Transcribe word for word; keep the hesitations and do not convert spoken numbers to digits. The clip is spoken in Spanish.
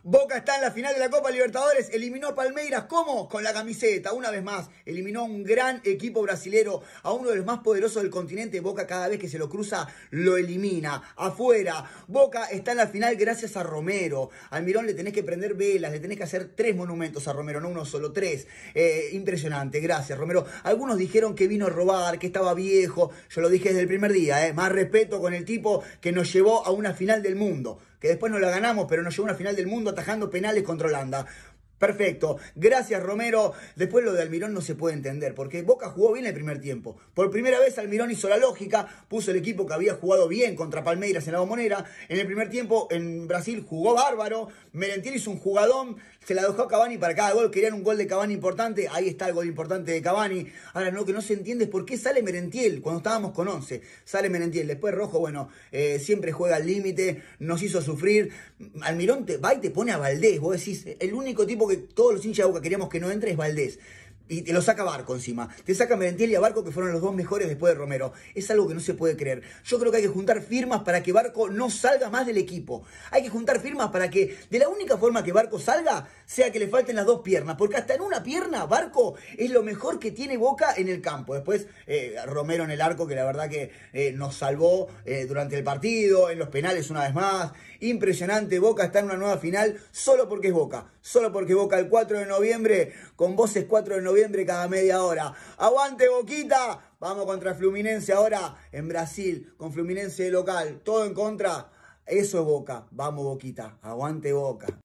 Boca está en la final de la Copa Libertadores, eliminó a Palmeiras, ¿cómo? Con la camiseta, una vez más, eliminó a un gran equipo brasilero, a uno de los más poderosos del continente. Boca cada vez que se lo cruza, lo elimina, afuera. Boca está en la final gracias a Romero. Almirón le tenés que prender velas, le tenés que hacer tres monumentos a Romero, no uno solo, tres. Eh, impresionante, gracias Romero. Algunos dijeron que vino a robar, que estaba viejo, yo lo dije desde el primer día, eh. Más respeto con el tipo que nos llevó a una final del mundo, que después no la ganamos, pero nos llevó a una final del mundo atajando penales contra Holanda. Perfecto, gracias Romero. Después lo de Almirón no se puede entender, porque Boca jugó bien el primer tiempo. Por primera vez Almirón hizo la lógica, puso el equipo que había jugado bien contra Palmeiras en la Bombonera. En el primer tiempo en Brasil jugó bárbaro, Merentiel hizo un jugadón, se la dejó a Cavani para cada gol, querían un gol de Cavani importante, ahí está el gol importante de Cavani. Ahora lo que no se entiende es por qué sale Merentiel cuando estábamos con once. Sale Merentiel, después Rojo, bueno, eh, siempre juega al límite, nos hizo sufrir. Almirón te va y te pone a Valdés, vos decís, el único tipo que todos los hinchas de Boca queríamos que no entre es Valdés. Y te lo saca Barco encima. Te saca Merentiel y a Barco, que fueron los dos mejores después de Romero. Es algo que no se puede creer. Yo creo que hay que juntar firmas para que Barco no salga más del equipo. Hay que juntar firmas para que de la única forma que Barco salga sea que le falten las dos piernas. Porque hasta en una pierna, Barco es lo mejor que tiene Boca en el campo. Después eh, Romero en el arco, que la verdad que eh, nos salvó eh, durante el partido, en los penales una vez más. Impresionante. Boca está en una nueva final solo porque es Boca. Solo porque Boca el cuatro de noviembre, con voces cuatro de noviembre cada media hora. ¡Aguante Boquita! Vamos contra Fluminense ahora en Brasil, con Fluminense de local. Todo en contra. Eso es Boca. Vamos Boquita. Aguante Boca.